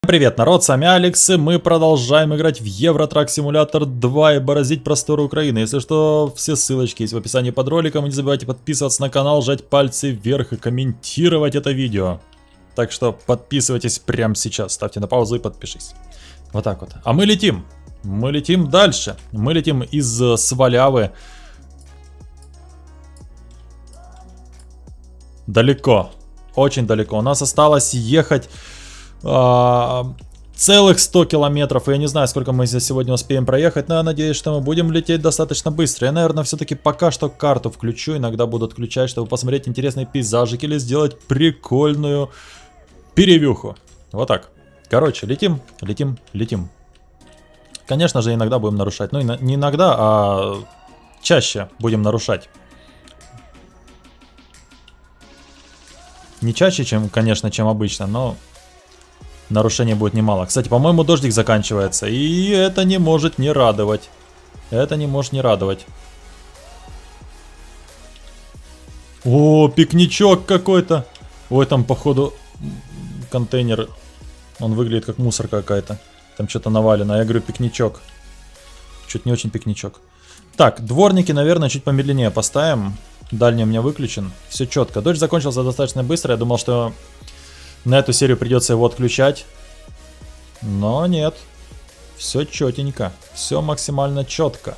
Привет, народ, с вами Алекс, и мы продолжаем играть в Евротрак Симулятор 2 и бороздить просторы Украины. Если что, все ссылочки есть в описании под роликом. И не забывайте подписываться на канал, жать пальцы вверх и комментировать это видео. Так что подписывайтесь прямо сейчас, ставьте на паузу и подпишись. Вот так вот. А мы летим. Мы летим дальше. Мы летим из Свалявы. Далеко. Очень далеко. У нас осталось ехать... целых 100 километров. И я не знаю, сколько мы здесь сегодня успеем проехать, но я надеюсь, что мы будем лететь достаточно быстро. Я, наверное, все-таки пока что карту включу. Иногда буду отключать, чтобы посмотреть интересные пейзажики или сделать прикольную перевюху. Вот так. Короче, летим, летим, летим. Конечно же, иногда будем нарушать. Ну, не иногда, а чаще будем нарушать. Не чаще, чем, конечно, чем обычно, но... нарушений будет немало. Кстати, по-моему, дождик заканчивается. И это не может не радовать. Это не может не радовать. О, пикничок какой-то. Ой, там, походу, контейнер. Он выглядит как мусорка какая-то. Там что-то навалено. Я говорю, пикничок. Чуть не очень пикничок. Так, дворники, наверное, чуть помедленнее поставим. Дальний у меня выключен. Все четко. Дождь закончился достаточно быстро. Я думал, что... на эту серию придется его отключать. Но нет. Все четенько. Все максимально четко.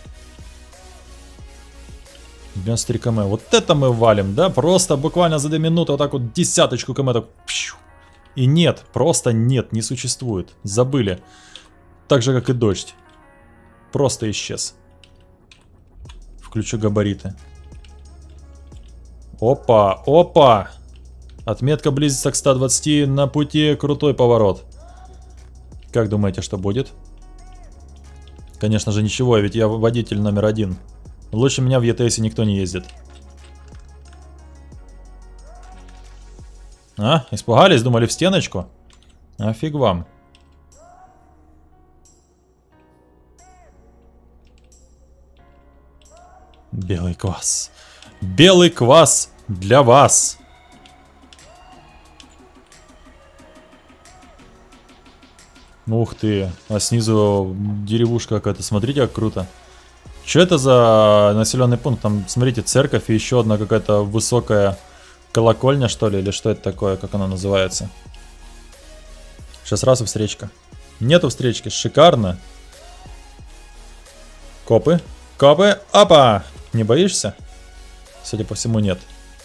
93 км. Вот это мы валим, да? Просто буквально за 2 минуты вот так вот десяточку км. Так... И нет. Просто нет. Не существует. Забыли. Так же, как и дождь. Просто исчез. Включу габариты. Опа. Опа. Отметка близится к 120, на пути крутой поворот. Как думаете, что будет? Конечно же ничего, ведь я водитель номер 1. Лучше меня в ЕТСе никто не ездит. А, испугались? Думали в стеночку? А фиг вам. Белый квас. Белый квас для вас. Ух ты, а снизу деревушка какая-то, смотрите, как круто. Что это за населенный пункт? Там, смотрите, церковь и еще одна какая-то высокая колокольня, что ли, или что это такое, как она называется. Сейчас раз и встречка. Нету встречки, шикарно. Копы, копы, опа! Не боишься? Судя по всему, нет.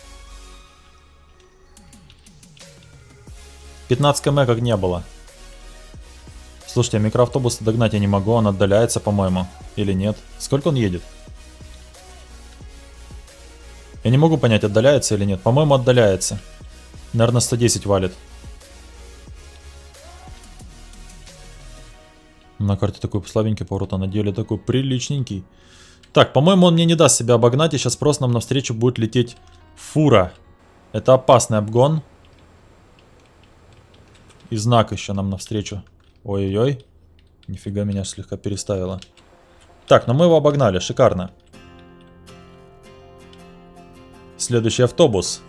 15 км как не было. Слушайте, а микроавтобус догнать я не могу, он отдаляется, по-моему. Или нет? Сколько он едет? Я не могу понять, отдаляется или нет. По-моему, отдаляется. Наверное, 110 валит. На карте такой слабенький поворот, а на деле такой приличненький. Так, по-моему, он мне не даст себя обогнать, и сейчас просто нам навстречу будет лететь фура. Это опасный обгон. И знак еще нам навстречу. Ой-ой-ой. Нифига, меня слегка переставило. Так, но мы его обогнали. Шикарно. Следующий автобус.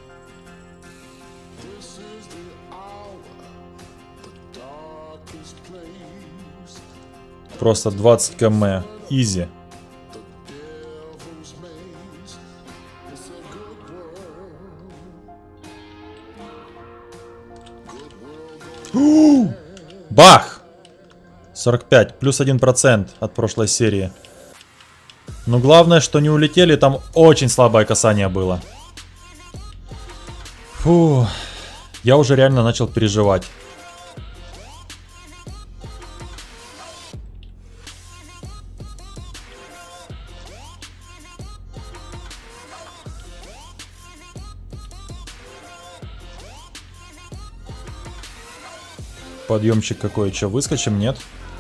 Просто 20 км. Изи. Бах! 45, плюс 1% от прошлой серии. Но главное, что не улетели, там очень слабое касание было. Фу, я уже реально начал переживать. Подъемчик какой, что, выскочим, нет?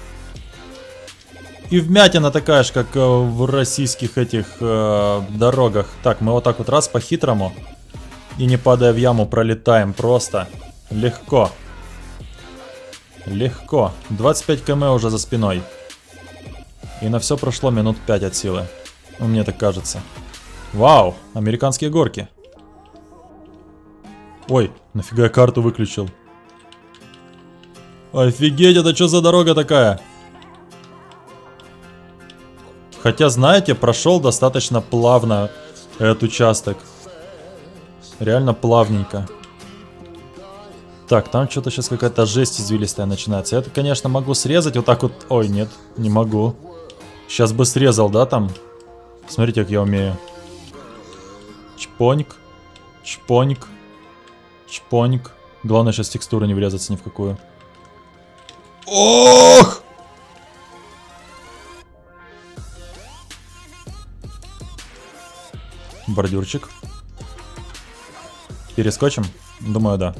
И вмятина такая же, как в российских этих дорогах. Так, мы вот так вот раз по-хитрому. И не падая в яму пролетаем просто. Легко. Легко. 25 км уже за спиной. И на все прошло минут 5 от силы. Ну, мне так кажется. Вау, американские горки. Ой, нафига я карту выключил? Офигеть, это что за дорога такая? Хотя, знаете, прошел достаточно плавно этот участок. Реально плавненько. Так, там что-то сейчас какая-то жесть извилистая начинается. Я, конечно, могу срезать вот так вот. Ой, нет, не могу. Сейчас бы срезал, да, там? Смотрите, как я умею. Чпоник. Чпоник. Чпоник. Главное сейчас текстуры не врезаться ни в какую. Ох! Бордюрчик. Перескочим? Думаю, да.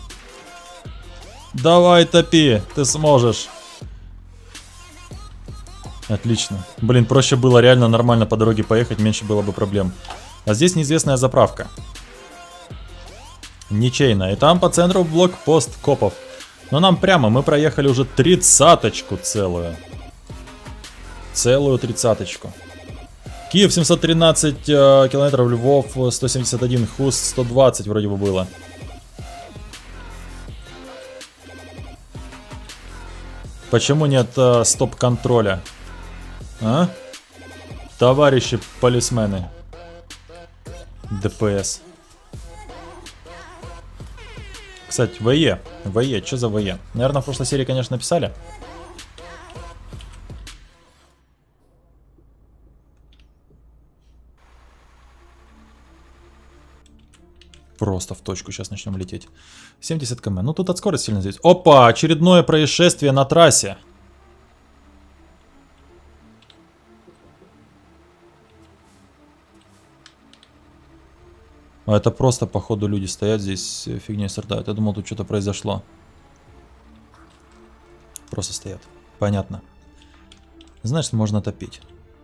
Давай, топи, ты сможешь. Отлично. Блин, проще было реально нормально по дороге поехать, меньше было бы проблем. А здесь неизвестная заправка. Ничейно. И там по центру блокпост копов. Но нам прямо, мы проехали уже 30-очку целую. Целую 30-очку. Киев 713 километров, Львов 171, Хуст 120 вроде бы было. Почему нет стоп-контроля? А? Товарищи полисмены. ДПС. Кстати, ВЕ. ВЕ, что за ВЕ? Наверное, в прошлой серии, конечно, написали. Просто в точку сейчас начнем лететь. 70 км. Ну тут от скорости сильно здесь. Опа! Очередное происшествие на трассе. А это просто, походу, люди стоят здесь, фигней страдают. Я думал, тут что-то произошло. Просто стоят. Понятно. Значит, можно топить.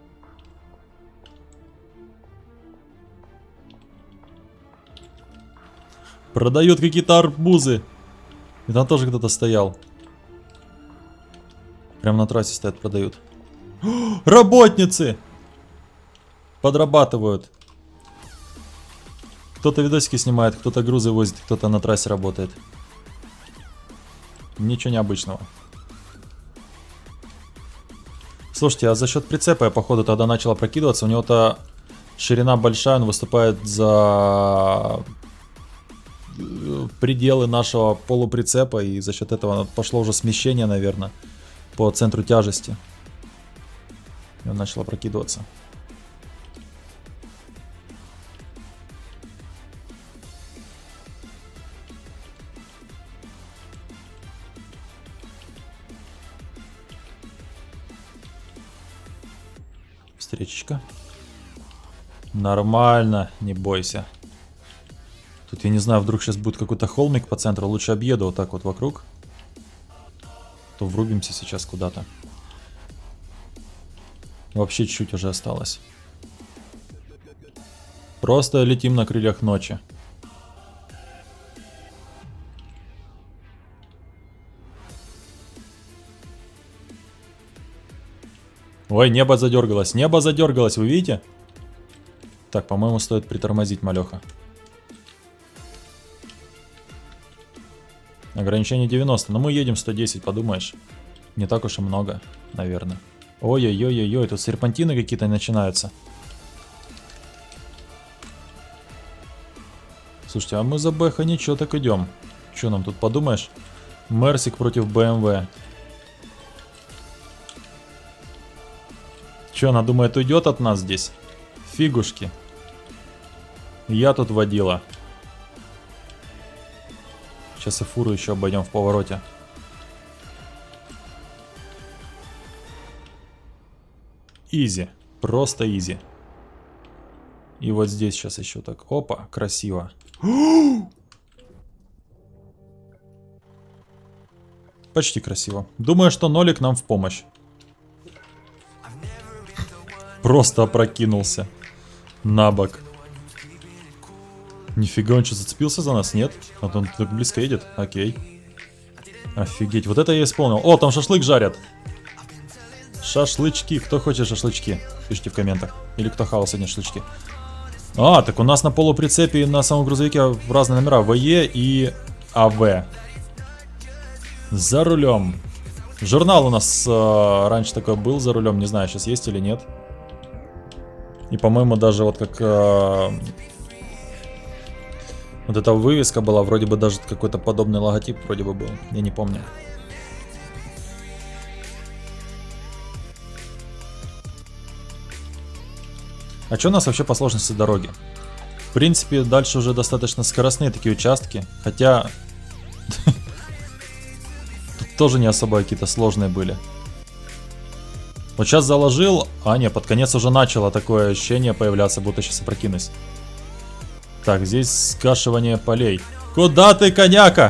Продают какие-то арбузы. И там тоже кто-то стоял. Прямо на трассе стоят, продают. О, работницы! Подрабатывают. Кто-то видосики снимает, кто-то грузы возит, кто-то на трассе работает. Ничего необычного. Слушайте, а за счет прицепа я, походу, тогда начал опрокидываться. У него-то ширина большая, он выступает за пределы нашего полуприцепа, и за счет этого пошло уже смещение, наверное, по центру тяжести. И он начал опрокидываться. Встречечка. Нормально, не бойся. Тут, я не знаю, вдруг сейчас будет какой-то холмик по центру. Лучше объеду вот так вот вокруг. То врубимся сейчас куда-то. Вообще чуть-чуть уже осталось. Просто летим на крыльях ночи. Ой, небо задергалось. Небо задергалось, вы видите? Так, по-моему, стоит притормозить, малеха. Ограничение 90. Но мы едем 110, подумаешь. Не так уж и много, наверное. Ой-ой-ой-ой, тут серпантины какие-то начинаются. Слушайте, а мы за Бэха ничего так идем. Что нам тут, подумаешь? Мерсик против БМВ. Че, она думает, уйдет от нас здесь? Фигушки. Я тут водила. Сейчас и фуру еще обойдем в повороте. Изи. Просто изи. И вот здесь сейчас еще так. Опа, красиво. Почти красиво. Думаю, что нолик нам в помощь. Просто опрокинулся на бок. Нифига, он что, зацепился за нас? Нет? А он так близко едет? Окей. Офигеть, вот это я исполнил. О, там шашлык жарят. Шашлычки. Кто хочет шашлычки? Пишите в комментах. Или кто хавал сегодня шашлычки. А, так у нас на полуприцепе и на самом грузовике разные номера. ВЕ и АВ. За рулем. Журнал у нас раньше такой был за рулем, не знаю, сейчас есть или нет. И, по-моему, даже вот как вот эта вывеска была, вроде бы даже какой-то подобный логотип вроде бы был, я не помню. А что у нас вообще по сложности дороги? В принципе, дальше уже достаточно скоростные такие участки, хотя тут тоже не особо какие-то сложные были. Вот сейчас заложил, а не, под конец уже начало такое ощущение появляться, будто сейчас опрокинусь. Так, здесь скашивание полей. Куда ты, коняка?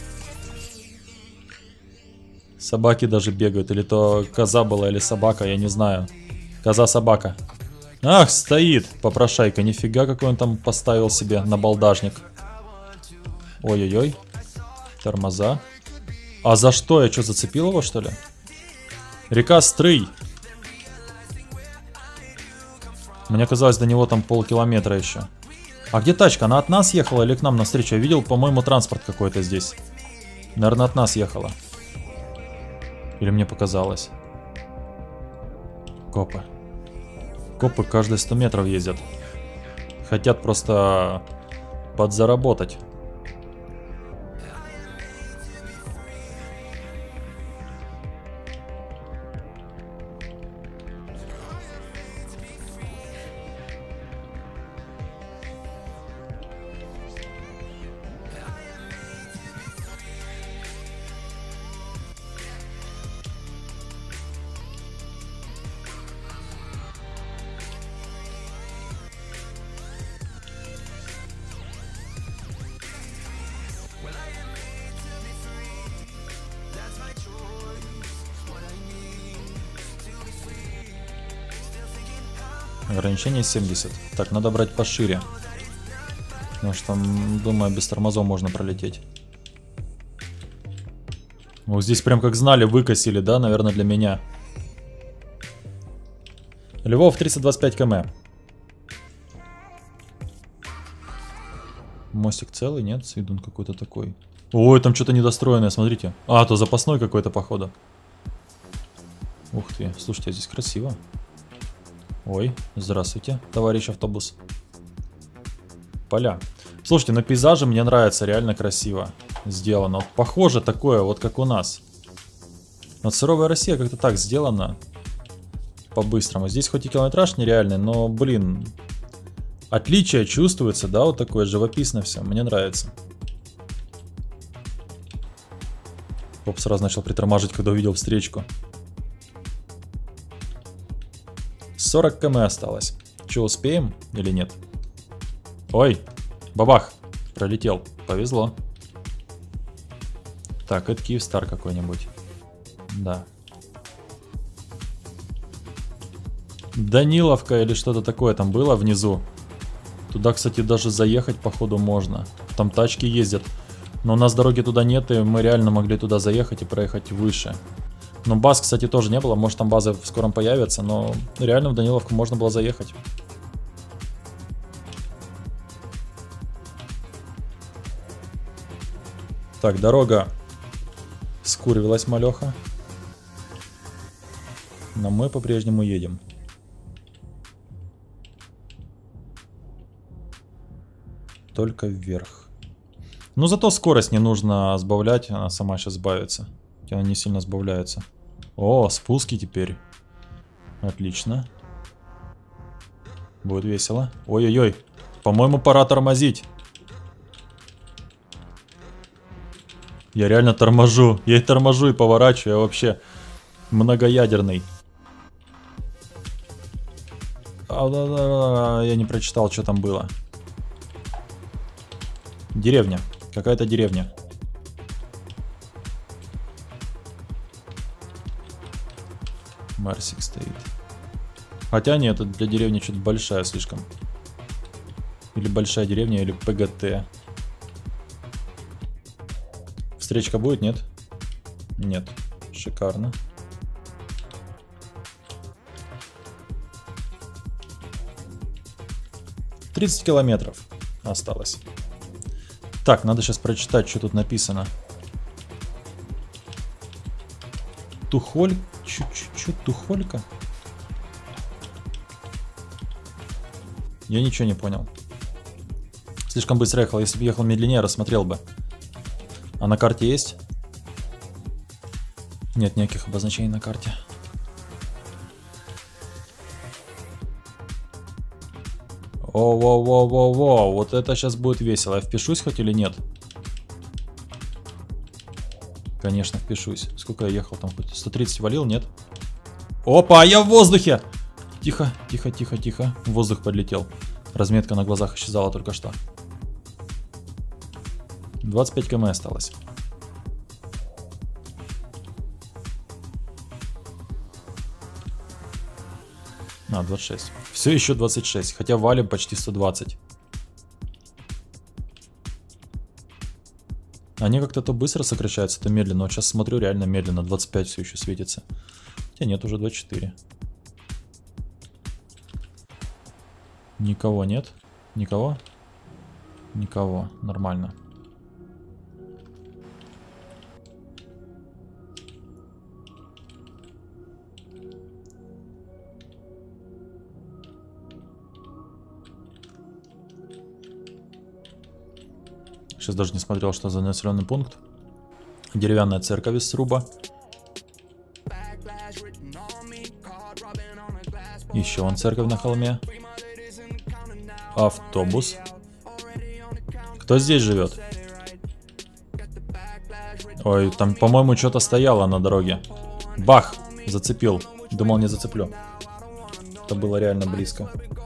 Собаки даже бегают, или то коза была, или собака, я не знаю. Коза-собака. Ах, стоит попрошайка, нифига какой он там поставил себе набалдажник. Ой-ой-ой. Тормоза. А за что? Я что, зацепил его, что ли? Река Стрый. Мне казалось, до него там полкилометра еще. А где тачка? Она от нас ехала или к нам навстречу? Я видел, по-моему, транспорт какой-то здесь. Наверное, от нас ехала. Или мне показалось? Копы. Копы каждые 100 метров ездят. Хотят просто подзаработать. Ограничение 70. Так, надо брать пошире. Потому что, думаю, без тормозов можно пролететь. Вот здесь прям как знали, выкосили, да, наверное, для меня. Львов 325 км. Мостик целый, нет? С виду он какой-то такой. Ой, там что-то недостроенное, смотрите. А, то запасной какой-то, походу. Ух ты, слушайте, здесь красиво. Ой, здравствуйте, товарищ автобус. Поля. Слушайте, на пейзаже мне нравится, реально красиво сделано. Вот похоже такое, вот как у нас. Вот Суровая Россия как-то так сделана. По-быстрому. Здесь хоть и километраж нереальный, но, блин, отличие чувствуется, да, вот такое живописно все. Мне нравится. Оп, сразу начал притормаживать, когда увидел встречку. 40 км осталось. Че, успеем или нет? Ой, бабах, пролетел. Повезло. Так, это Киевстар какой-нибудь. Да. Даниловка или что-то такое там было внизу. Туда, кстати, даже заехать, походу, можно. Там тачки ездят. Но у нас дороги туда нет, и мы реально могли туда заехать и проехать выше. Но баз, кстати, тоже не было. Может, там базы в скором появятся, но реально в Даниловку можно было заехать. Так, дорога скурвилась, малеха. Но мы по-прежнему едем. Только вверх. Ну, зато скорость не нужно сбавлять, она сама сейчас сбавится. Она не сильно сбавляется. О, спуски теперь. Отлично. Будет весело. Ой-ой-ой. По-моему, пора тормозить. Я реально торможу. Я и торможу, и поворачиваю. Я вообще многоядерный. Я не прочитал, что там было. Деревня. Какая-то деревня. Марсик стоит. Хотя нет, это для деревни что-то большая слишком. Или большая деревня, или ПГТ. Встречка будет, нет? Нет. Шикарно. — 30 километров осталось. Так, надо сейчас прочитать, что тут написано. Тухоль... Чуть-чуть Тухолька? Я ничего не понял. Слишком быстро ехал. Если бы ехал медленнее, рассмотрел бы. А на карте есть? Нет никаких обозначений на карте. О-во-во-во-во. Вот это сейчас будет весело. Я впишусь хоть или нет? Конечно, впишусь. Сколько я ехал там? Хоть 130 валил, нет? Опа, я в воздухе! Тихо, тихо, тихо, тихо. В воздух подлетел. Разметка на глазах исчезала только что. 25 км осталось. А, 26. Все еще 26. Хотя валим почти 120. Они как-то то быстро сокращаются, то медленно. Вот сейчас смотрю, реально медленно. 25 все еще светится. Хотя нет, уже 24. Никого нет? Никого? Никого. Нормально. Сейчас даже не смотрел, что за населенный пункт. Деревянная церковь из сруба. Еще вон церковь на холме. Автобус. Кто здесь живет? Ой, там, по-моему, что-то стояло на дороге. Бах! Зацепил. Думал, не зацеплю. Это было реально близко.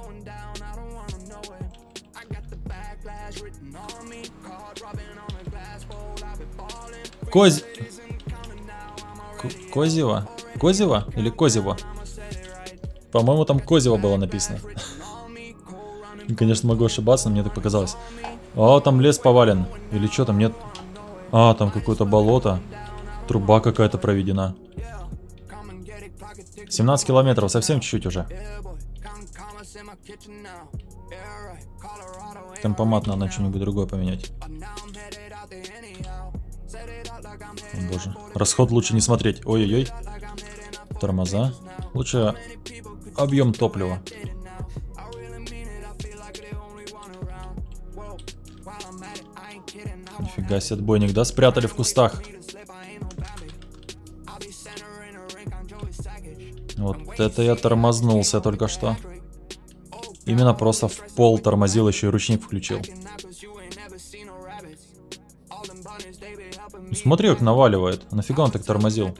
Козева? Козева или Козева? По-моему, там Козева было написано. Конечно, могу ошибаться, но мне так показалось. О, там лес повален. Или что там, нет? А, там какое-то болото. Труба какая-то проведена. 17 километров, совсем чуть-чуть уже. Темпомат надо что-нибудь другое поменять. О, боже. Расход лучше не смотреть. Ой-ой-ой. Тормоза. Лучше объем топлива. Нифига себе, отбойник, да? Спрятали в кустах. Вот это я тормознулся только что. Именно просто в пол тормозил, еще и ручник включил. Смотри, как наваливает. А нафига он так тормозил?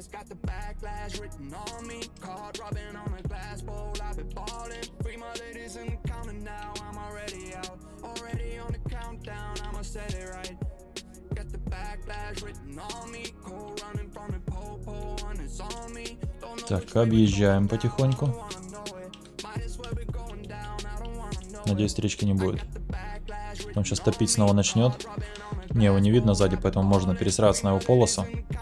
Так, объезжаем потихоньку. Надеюсь, встречки не будет. Он сейчас топить снова начнет. Не, его не видно сзади, поэтому можно пересраться на его полосу.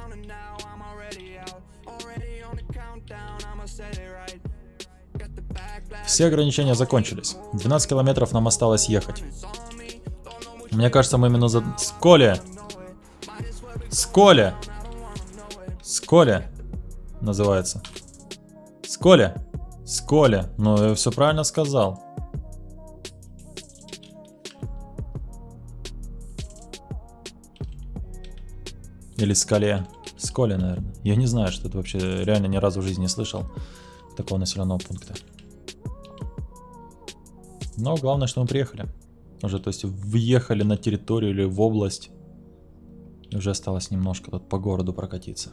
Все ограничения закончились. 12 километров нам осталось ехать. Мне кажется, мы именно за... Сколе! Сколе! Сколе! Называется. Сколе! Сколе! Ну, я все правильно сказал. Или Скале. Сколе, наверное. Я не знаю, что это вообще. Реально ни разу в жизни не слышал такого населенного пункта. Но главное, что мы приехали. Уже, то есть, въехали на территорию или в область. И уже осталось немножко тут по городу прокатиться.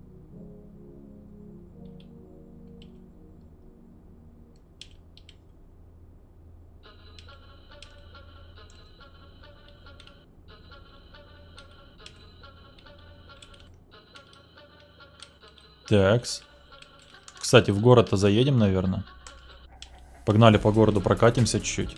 Такс. Кстати, в город-то заедем, наверное. Погнали по городу, прокатимся чуть-чуть.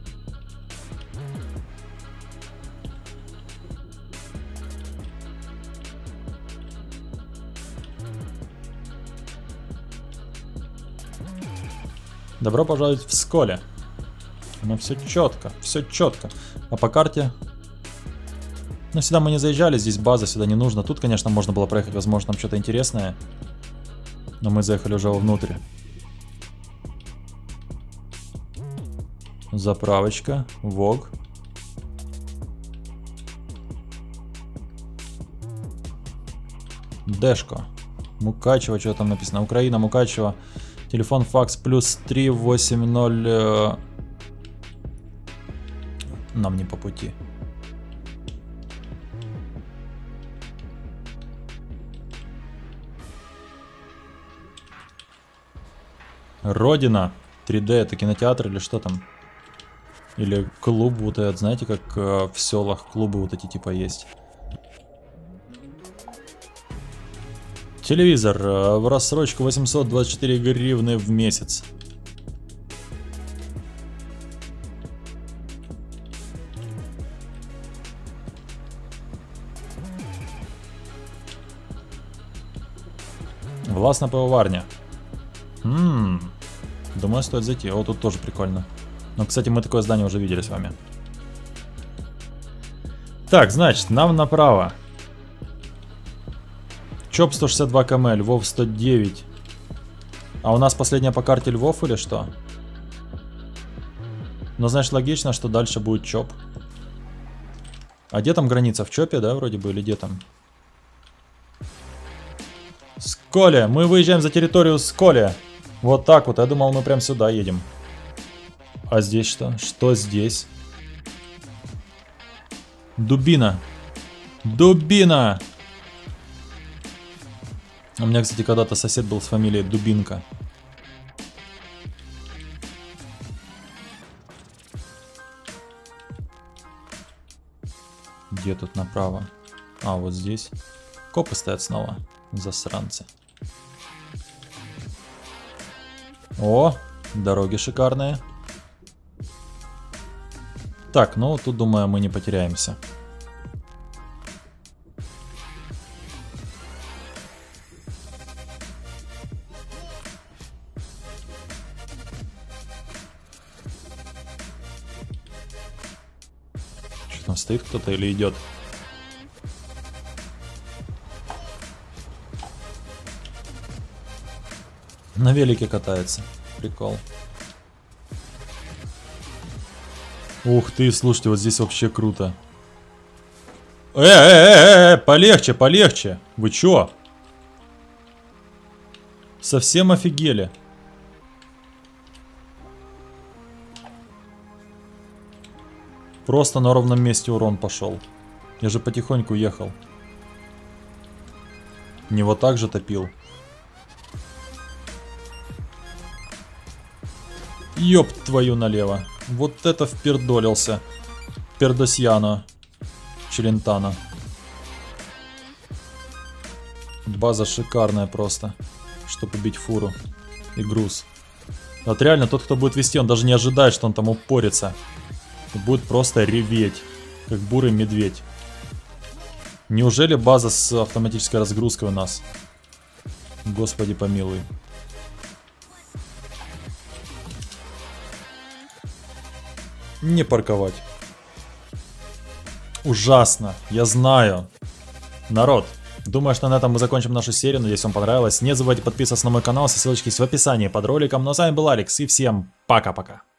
Добро пожаловать в Сколе. Ну все четко, все четко. А по карте Но сюда мы не заезжали, здесь база, сюда не нужно. Тут, конечно, можно было проехать, возможно, там что-то интересное. Но мы заехали уже вовнутрь. Заправочка, ВОГ. Дэшко. Мукачево, что там написано? Украина, Мукачево. Телефон, факс, плюс 380. Нам не по пути. Родина. 3D, это кинотеатр или что там? Или клуб вот этот, знаете, как в селах клубы вот эти типа есть. Телевизор в рассрочку 824 гривны в месяц. Властная пивоварня. Думаю, стоит зайти. О, тут тоже прикольно. Но, кстати, мы такое здание уже видели с вами. Так, значит, нам направо. ЧОП 162 км, Львов 109. А у нас последняя по карте Львов или что? Ну, значит, логично, что дальше будет ЧОП. А где там граница? В ЧОПе, да, вроде бы, или где там? Сколе! Мы выезжаем за территорию Сколе. Вот так вот. Я думал, мы прям сюда едем. А здесь что? Что здесь? Дубина. Дубина! У меня, кстати, когда-то сосед был с фамилией Дубинка. Где тут направо? А, вот здесь. Копы стоят снова. Засранцы. О, дороги шикарные. Так, ну тут, думаю, мы не потеряемся. Что там стоит кто-то или идет? На велике катается. Прикол. Ух ты, слушайте, вот здесь вообще круто. Полегче, полегче. Вы чё? Совсем офигели. Просто на ровном месте урон пошел. Я же потихоньку ехал. Не вот так же топил. Ёб твою налево. Вот это впердолился. Пердосьяно. Челентано. База шикарная просто. Чтобы убить фуру. И груз. Вот реально, тот, кто будет вести, он даже не ожидает, что он там упорится. И будет просто реветь. Как бурый медведь. Неужели база с автоматической разгрузкой у нас? Господи помилуй. Не парковать. Ужасно, я знаю. Народ, думаю, что на этом мы закончим нашу серию. Надеюсь, вам понравилось. Не забывайте подписываться на мой канал, все ссылочки есть в описании под роликом. Ну а с вами был Алекс, и всем пока-пока.